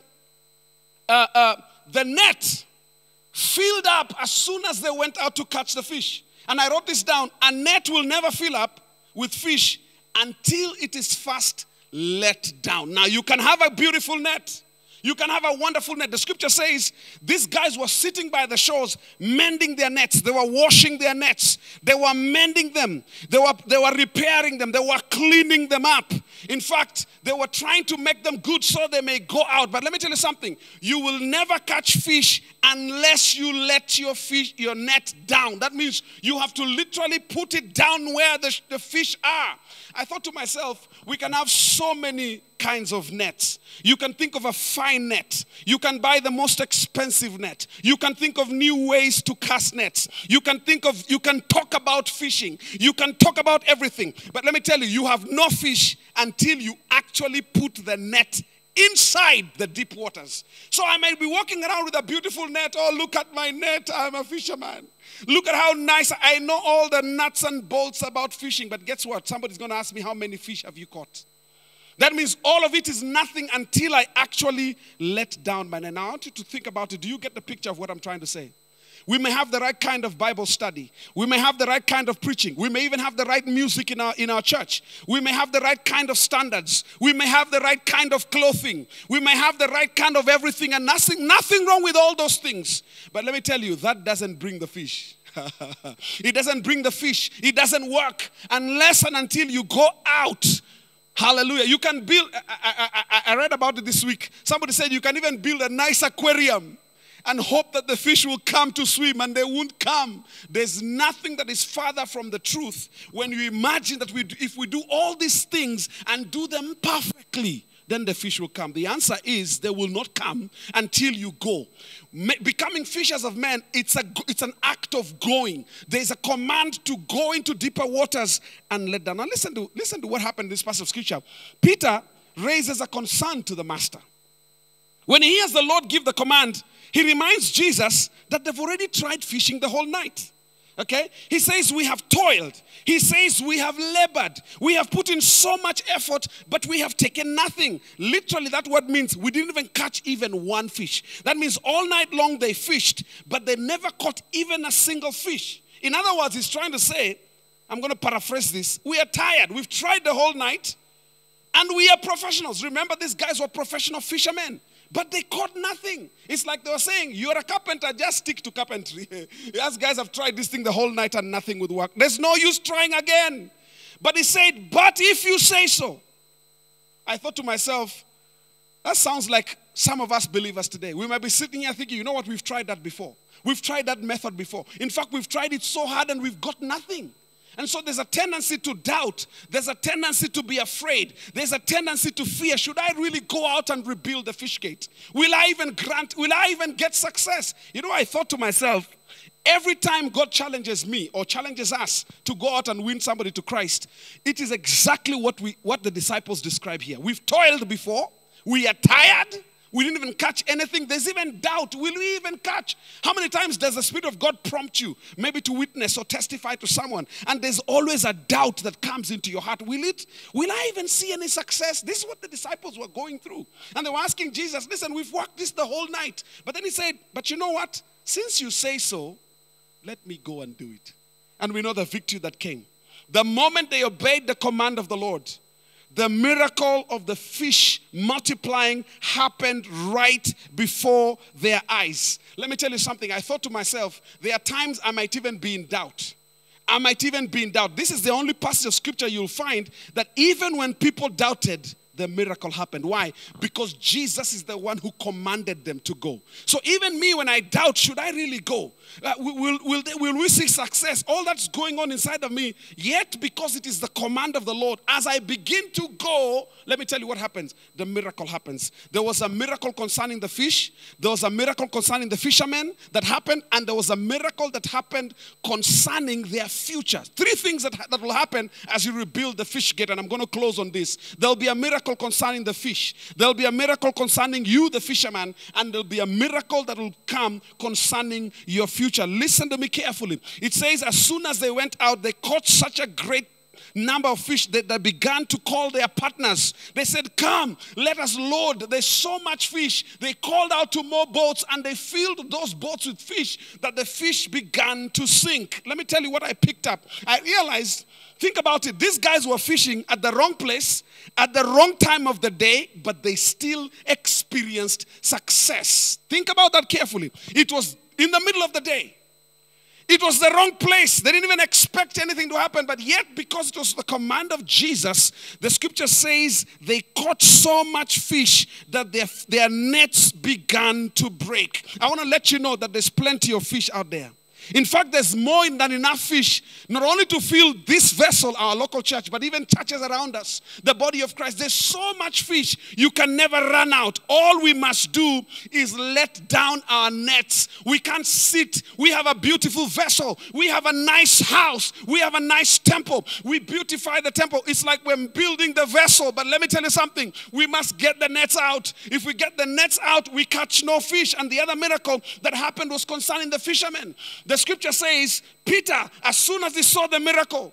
uh, uh, the net filled up as soon as they went out to catch the fish. And I wrote this down. A net will never fill up with fish until it is first let down. Now, you can have a beautiful net. You can have a wonderful net. The scripture says these guys were sitting by the shores, mending their nets. They were washing their nets. They were mending them. They were, they were repairing them. They were cleaning them up. In fact, they were trying to make them good so they may go out. But let me tell you something. You will never catch fish unless you let your fish, your net down. That means you have to literally put it down where the, the fish are. I thought to myself, we can have so many kinds of nets. You can think of a fine net. You can buy the most expensive net. You can think of new ways to cast nets. You can think of, you can talk about fishing. You can talk about everything. But let me tell you, you have no fish until you actually put the net inside the deep waters. So I might be walking around with a beautiful net. Oh, look at my net. I'm a fisherman. Look at how nice. I know all the nuts and bolts about fishing. But guess what? Somebody's going to ask me, how many fish have you caught? That means all of it is nothing until I actually let down my net. Now, I want you to think about it. Do you get the picture of what I'm trying to say? We may have the right kind of Bible study. We may have the right kind of preaching. We may even have the right music in our, in our church. We may have the right kind of standards. We may have the right kind of clothing. We may have the right kind of everything, and nothing, nothing wrong with all those things. But let me tell you, that doesn't bring the fish. It doesn't bring the fish. It doesn't work unless and until you go out Hallelujah. You can build, I, I, I, I read about it this week. Somebody said you can even build a nice aquarium and hope that the fish will come to swim, and they won't come. There's nothing that is farther from the truth when you imagine that we, if we do all these things and do them perfectly, then the fish will come. The answer is they will not come until you go. Becoming fishers of men, it's, a, it's an act of going. There's a command to go into deeper waters and let down. Now listen to, listen to what happened in this passage of scripture. Peter raises a concern to the master. When he hears the Lord give the command, he reminds Jesus that they've already tried fishing the whole night. Okay? He says we have toiled. He says we have labored. We have put in so much effort, but we have taken nothing. Literally, that word means we didn't even catch even one fish. That means all night long they fished, but they never caught even a single fish. In other words, he's trying to say, I'm going to paraphrase this. We are tired. We've tried the whole night, and we are professionals. Remember, these guys were professional fishermen. But they caught nothing. It's like they were saying, you're a carpenter, just stick to carpentry. Us guys have tried this thing the whole night and nothing would work. There's no use trying again. But he said, but if you say so. I thought to myself, that sounds like some of us believers today. We might be sitting here thinking, you know what, we've tried that before. We've tried that method before. In fact, we've tried it so hard and we've got nothing. And so there's a tendency to doubt. There's a tendency to be afraid. There's a tendency to fear. Should I really go out and rebuild the fish gate? Will I even grant, will I even get success? You know, I thought to myself, every time God challenges me or challenges us to go out and win somebody to Christ, it is exactly what we, what the disciples describe here. We've toiled before. We are tired. We didn't even catch anything. There's even doubt. Will we even catch? How many times does the Spirit of God prompt you maybe to witness or testify to someone? And there's always a doubt that comes into your heart. Will it? Will I even see any success? This is what the disciples were going through. And they were asking Jesus, listen, we've worked this the whole night. But then he said, but you know what? Since you say so, let me go and do it. And we know the victory that came. The moment they obeyed the command of the Lord, the miracle of the fish multiplying happened right before their eyes. Let me tell you something. I thought to myself, there are times I might even be in doubt. I might even be in doubt. This is the only passage of scripture you'll find that even when people doubted, the miracle happened. Why? Because Jesus is the one who commanded them to go. So even me, when I doubt, should I really go? Uh, will, will, will we see success? All that's going on inside of me. Yet, because it is the command of the Lord, as I begin to go, let me tell you what happens. The miracle happens. There was a miracle concerning the fish. There was a miracle concerning the fishermen that happened. And there was a miracle that happened concerning their future. Three things that, that will happen as you rebuild the fish gate. And I'm going to close on this. There'll be a miracle concerning the fish. There'll be a miracle concerning you, the fisherman, and there'll be a miracle that will come concerning your future. Listen to me carefully. It says, as soon as they went out, they caught such a great number of fish that they began to call their partners. They said, come, let us load. There's so much fish. They called out to more boats and they filled those boats with fish that the fish began to sink. Let me tell you what I picked up. I realized, think about it. These guys were fishing at the wrong place, at the wrong time of the day, but they still experienced success. Think about that carefully. It was in the middle of the day. It was the wrong place. They didn't even expect anything to happen. But yet, because it was the command of Jesus, the scripture says they caught so much fish that their, their nets began to break. I want to let you know that there's plenty of fish out there. In fact, there's more than enough fish, not only to fill this vessel, our local church, but even churches around us, the body of Christ. There's so much fish, you can never run out. All we must do is let down our nets. We can't sit. We have a beautiful vessel. We have a nice house. We have a nice temple. We beautify the temple. It's like we're building the vessel. But let me tell you something. We must get the nets out. If we get the nets out, we catch no fish. And the other miracle that happened was concerning the fishermen. The scripture says, Peter, as soon as he saw the miracle,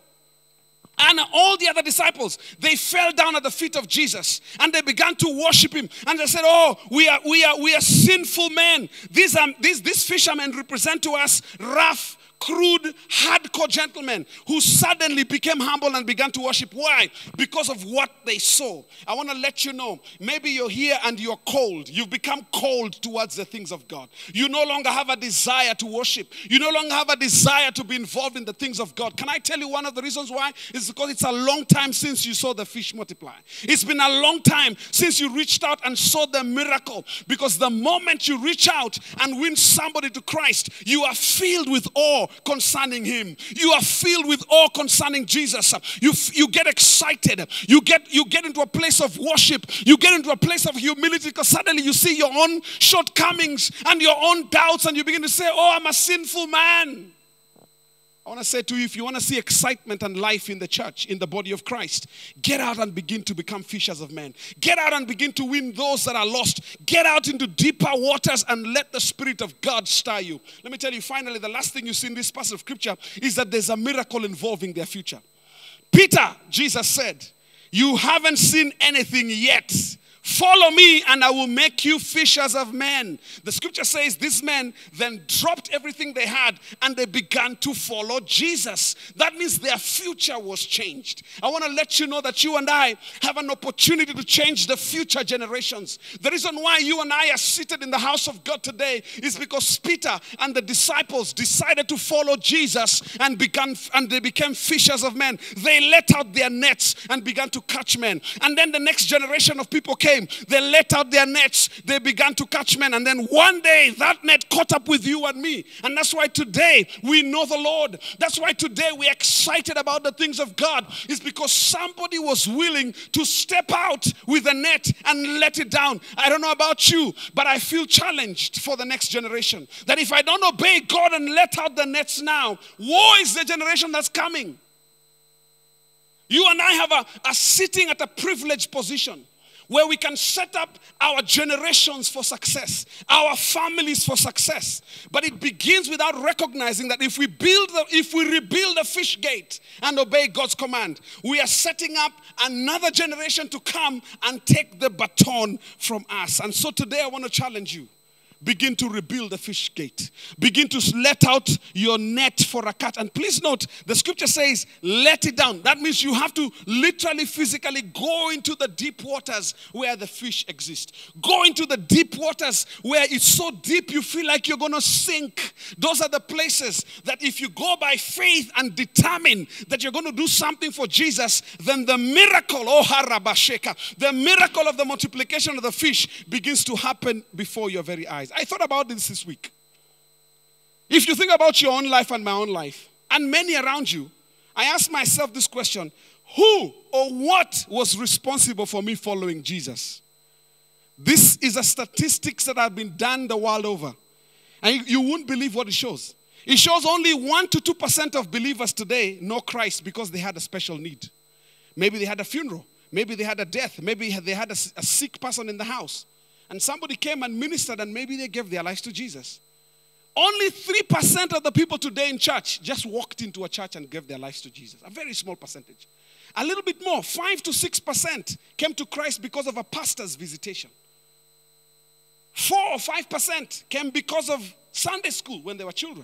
and all the other disciples, they fell down at the feet of Jesus and they began to worship him. And they said, oh, we are we are we are sinful men. These are these these fishermen represent to us rough, crude, hardcore gentlemen who suddenly became humble and began to worship. Why? Because of what they saw. I want to let you know, maybe you're here and you're cold. You've become cold towards the things of God. You no longer have a desire to worship. You no longer have a desire to be involved in the things of God. Can I tell you one of the reasons why? It's because it's a long time since you saw the fish multiply. It's been a long time since you reached out and saw the miracle. Because the moment you reach out and win somebody to Christ, you are filled with awe concerning him. You are filled with awe concerning Jesus. You, you get excited. You get, you get into a place of worship. You get into a place of humility because suddenly you see your own shortcomings and your own doubts and you begin to say, oh, I'm a sinful man. I want to say to you, if you want to see excitement and life in the church, in the body of Christ, get out and begin to become fishers of men. Get out and begin to win those that are lost. Get out into deeper waters and let the Spirit of God stir you. Let me tell you, finally, the last thing you see in this passage of Scripture is that there's a miracle involving their future. Peter, Jesus said, you haven't seen anything yet. Follow me and I will make you fishers of men. The scripture says these men then dropped everything they had and they began to follow Jesus. That means their future was changed. I want to let you know that you and I have an opportunity to change the future generations. The reason why you and I are seated in the house of God today is because Peter and the disciples decided to follow Jesus and began and they became fishers of men. They let out their nets and began to catch men. And then the next generation of people came. They let out their nets. They began to catch men. And then one day that net caught up with you and me. And that's why today we know the Lord. That's why today we're excited about the things of God. It's because somebody was willing to step out with a net and let it down. I don't know about you, but I feel challenged for the next generation. That if I don't obey God and let out the nets now, woe is the generation that's coming. You and I have a, a sitting at a privileged position where we can set up our generations for success, our families for success. But it begins without recognizing that if we build, the, if we rebuild the fish gate and obey God's command, we are setting up another generation to come and take the baton from us. And so today I want to challenge you. Begin to rebuild the fish gate. Begin to let out your net for a catch. And please note, the scripture says, let it down. That means you have to literally, physically go into the deep waters where the fish exist. Go into the deep waters where it's so deep you feel like you're going to sink. Those are the places that if you go by faith and determine that you're going to do something for Jesus, then the miracle, oh harabasheka, the miracle of the multiplication of the fish begins to happen before your very eyes. I thought about this this week. If you think about your own life and my own life, and many around you, I asked myself this question: who or what was responsible for me following Jesus? This is a statistics that have been done the world over. And you won't believe what it shows. It shows only one to two percent of believers today know Christ because they had a special need. Maybe they had a funeral. Maybe they had a death. Maybe they had a, a sick person in the house. And somebody came and ministered and maybe they gave their lives to Jesus. Only three percent of the people today in church just walked into a church and gave their lives to Jesus. A very small percentage. A little bit more, five to six percent came to Christ because of a pastor's visitation. four or five percent came because of Sunday school when they were children.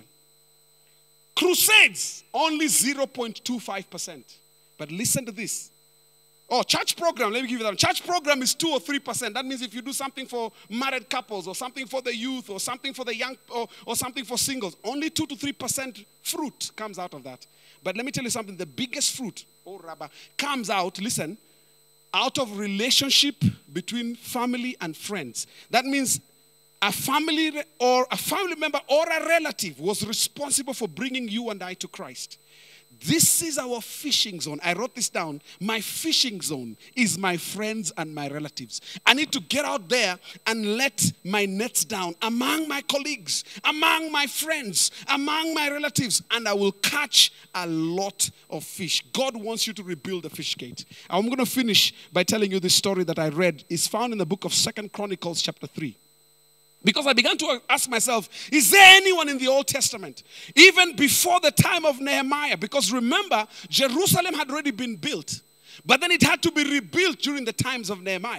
Crusades, only zero point two five percent. But listen to this. Oh, church program, let me give you that. Church program is two or three percent. That means if you do something for married couples or something for the youth or something for the young or, or something for singles, only two to three percent fruit comes out of that. But let me tell you something, the biggest fruit, oh Rabba, comes out, listen, out of relationship between family and friends. That means a family or a family member or a relative was responsible for bringing you and I to Christ. This is our fishing zone. I wrote this down. My fishing zone is my friends and my relatives. I need to get out there and let my nets down among my colleagues, among my friends, among my relatives, and I will catch a lot of fish. God wants you to rebuild the fish gate. I'm going to finish by telling you this story that I read. It's found in the book of Second Chronicles chapter three. Because I began to ask myself, is there anyone in the Old Testament, even before the time of Nehemiah? Because remember, Jerusalem had already been built, but then it had to be rebuilt during the times of Nehemiah.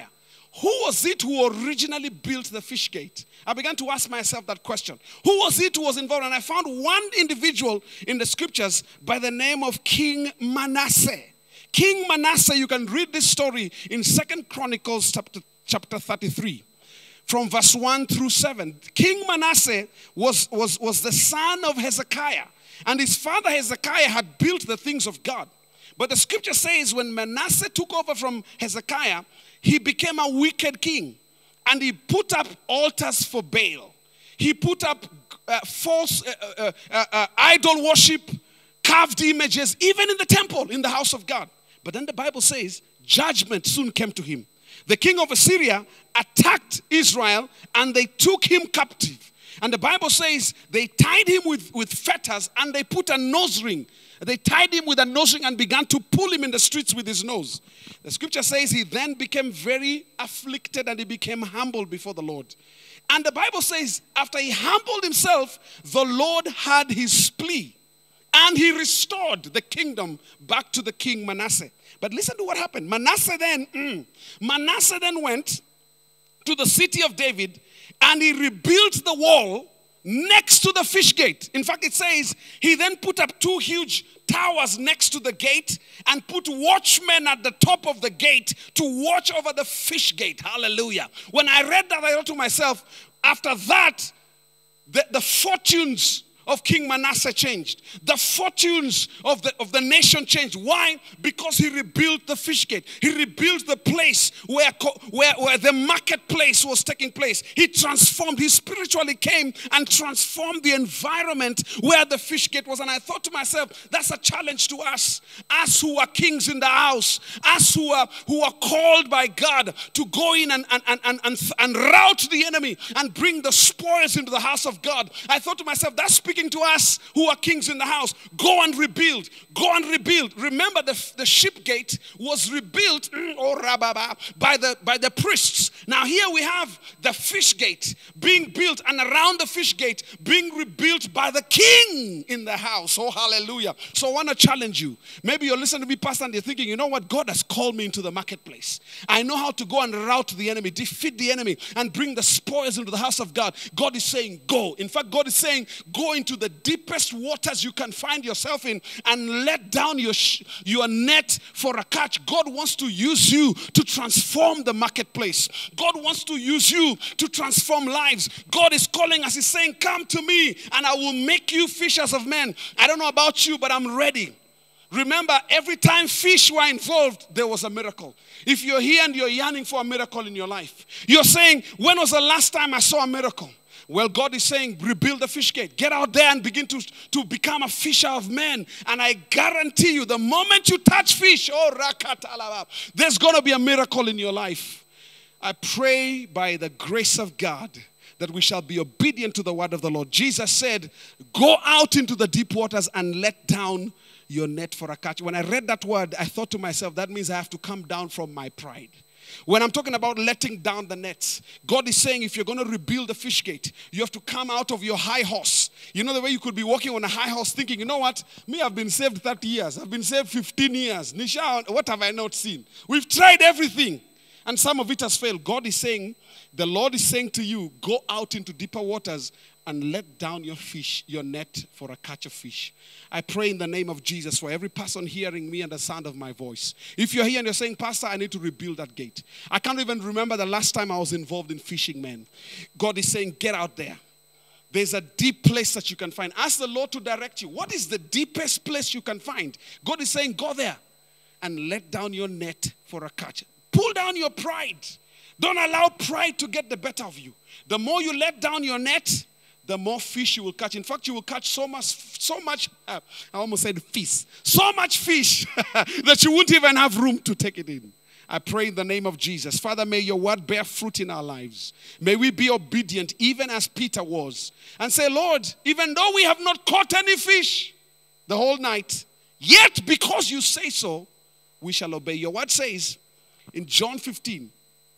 who was it who originally built the fish gate? I began to ask myself that question. Who was it who was involved? And I found one individual in the scriptures by the name of King Manasseh. King Manasseh, you can read this story in Second Chronicles chapter, chapter thirty-three. From verse one through seven. King Manasseh was, was, was the son of Hezekiah. And his father Hezekiah had built the things of God. But the scripture says when Manasseh took over from Hezekiah, he became a wicked king. And he put up altars for Baal. He put up uh, false uh, uh, uh, uh, idol worship, carved images, even in the temple, in the house of God. But then the Bible says judgment soon came to him. The king of Assyria attacked Israel and they took him captive. And the Bible says they tied him with, with fetters and they put a nose ring. They tied him with a nose ring and began to pull him in the streets with his nose. The scripture says he then became very afflicted and he became humble before the Lord. And the Bible says after he humbled himself, the Lord heard his plea. And he restored the kingdom back to the king Manasseh. But listen to what happened. Manasseh then, mm, Manasseh then went to the city of David and he rebuilt the wall next to the fish gate. In fact, it says he then put up two huge towers next to the gate and put watchmen at the top of the gate to watch over the fish gate. Hallelujah. When I read that, I thought to myself, after that, the, the fortunes of King Manasseh changed. The fortunes of the, of the nation changed. Why? Because he rebuilt the fish gate. He rebuilt the place where, where, where the marketplace was taking place. He transformed. He spiritually came and transformed the environment where the fish gate was. And I thought to myself, that's a challenge to us. Us who are kings in the house. Us who are, who are called by God to go in and, and, and, and, and, and rout the enemy and bring the spoils into the house of God. I thought to myself, that's speaking to us who are kings in the house. Go and rebuild. Go and rebuild. Remember, the, the sheep gate was rebuilt oh, rababa, by, the, by the priests. Now here we have the fish gate being built, and around the fish gate being rebuilt by the king in the house. Oh, hallelujah. So I want to challenge you. Maybe you're listening to me, pastor, and you're thinking, you know what? God has called me into the marketplace. I know how to go and rout the enemy, defeat the enemy, and bring the spoils into the house of God. God is saying, go. In fact, God is saying, go into the deepest waters you can find yourself in and let down your, sh- your net for a catch. God wants to use you to transform the marketplace. God wants to use you to transform lives. God is calling us. He's saying, come to me and I will make you fishers of men. I don't know about you, but I'm ready. Remember, every time fish were involved, there was a miracle. If you're here and you're yearning for a miracle in your life, you're saying, when was the last time I saw a miracle? Well, God is saying, rebuild the fish gate. Get out there and begin to, to become a fisher of men. And I guarantee you, the moment you touch fish, oh, rakatalaba, there's going to be a miracle in your life. I pray by the grace of God that we shall be obedient to the word of the Lord. Jesus said, go out into the deep waters and let down your net for a catch. When I read that word, I thought to myself, that means I have to come down from my pride. When I'm talking about letting down the nets, God is saying if you're going to rebuild the fish gate, you have to come out of your high horse. You know the way you could be walking on a high horse thinking, you know what? Me, I've been saved thirty years. I've been saved fifteen years. Nisha, what have I not seen? We've tried everything. And some of it has failed. God is saying, the Lord is saying to you, go out into deeper waters and let down your fish, your net for a catch of fish. I pray in the name of Jesus for every person hearing me and the sound of my voice. If you're here and you're saying, Pastor, I need to rebuild that gate. I can't even remember the last time I was involved in fishing, man. God is saying, get out there. There's a deep place that you can find. Ask the Lord to direct you. What is the deepest place you can find? God is saying, go there and let down your net for a catch. Pull down your pride. Don't allow pride to get the better of you. The more you let down your net, the more fish you will catch. In fact, you will catch so much, so much, uh, I almost said fish, so much fish that you won't even have room to take it in. I pray in the name of Jesus. Father, may your word bear fruit in our lives. May we be obedient even as Peter was. And say, Lord, even though we have not caught any fish the whole night, yet because you say so, we shall obey. Your word says in John fifteen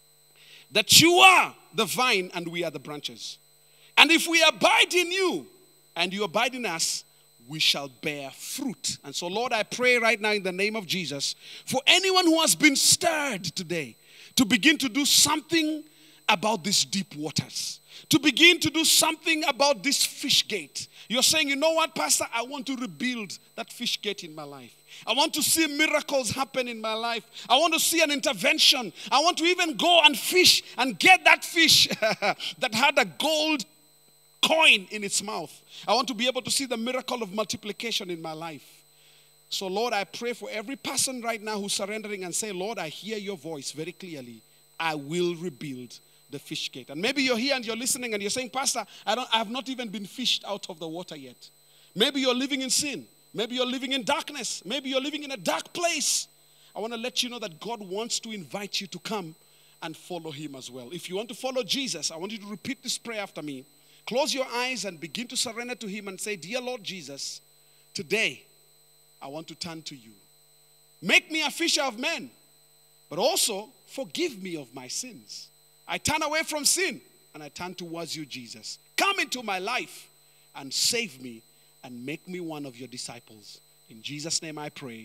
that you are the vine and we are the branches. And if we abide in you and you abide in us, we shall bear fruit. And so, Lord, I pray right now in the name of Jesus for anyone who has been stirred today to begin to do something about these deep waters, to begin to do something about this fish gate. You're saying, you know what, Pastor? I want to rebuild that fish gate in my life. I want to see miracles happen in my life. I want to see an intervention. I want to even go and fish and get that fish that had a gold coin in its mouth. I want to be able to see the miracle of multiplication in my life. So, Lord, I pray for every person right now who's surrendering and say, Lord, I hear your voice very clearly. I will rebuild the fish gate. And maybe you're here and you're listening and you're saying, Pastor, I don't I have not even been fished out of the water yet. Maybe you're living in sin. Maybe you're living in darkness. Maybe you're living in a dark place. I want to let you know that God wants to invite you to come and follow him as well. If you want to follow Jesus, I want you to repeat this prayer after me. Close your eyes and begin to surrender to him and say, Dear Lord Jesus, today I want to turn to you. Make me a fisher of men, but also forgive me of my sins. I turn away from sin and I turn towards you, Jesus. Come into my life and save me and make me one of your disciples. In Jesus' name I pray.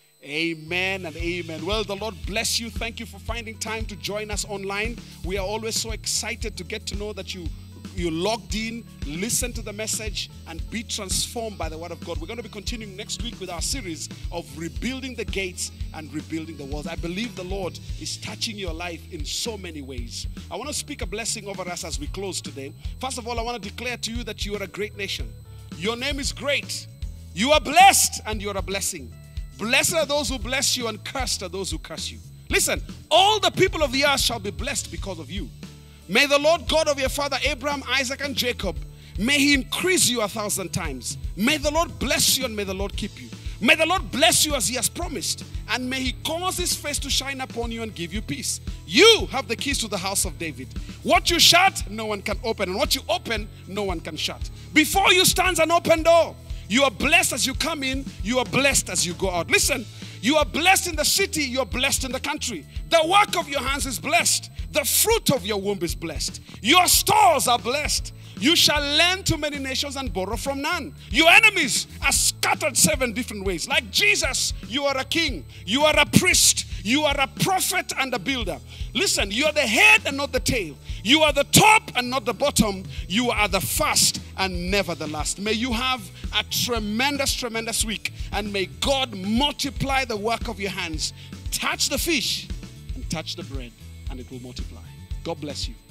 Amen and amen. Well, the Lord bless you. Thank you for finding time to join us online. We are always so excited to get to know that you you logged in, listen to the message, and be transformed by the word of God. We're going to be continuing next week with our series of rebuilding the gates and rebuilding the walls. I believe the Lord is touching your life in so many ways. I want to speak a blessing over us as we close today. First of all, I want to declare to you that you are a great nation. Your name is great. You are blessed and you are a blessing. Blessed are those who bless you and cursed are those who curse you. Listen, all the people of the earth shall be blessed because of you. May the Lord God of your father Abraham, Isaac, and Jacob, may he increase you a thousand times. May the Lord bless you and may the Lord keep you. May the Lord bless you as he has promised. And may he cause his face to shine upon you and give you peace. You have the keys to the house of David. What you shut, no one can open. And what you open, no one can shut. Before you stands an open door. You are blessed as you come in. You are blessed as you go out. Listen, you are blessed in the city. You are blessed in the country. The work of your hands is blessed. The fruit of your womb is blessed. Your stores are blessed. You shall lend to many nations and borrow from none. Your enemies are scattered seven different ways. Like Jesus, you are a king. You are a priest. You are a prophet and a builder. Listen, you are the head and not the tail. You are the top and not the bottom. You are the first and never the last. May you have a tremendous, tremendous week. And may God multiply the work of your hands. Touch the fish and touch the bread, and it will multiply. God bless you.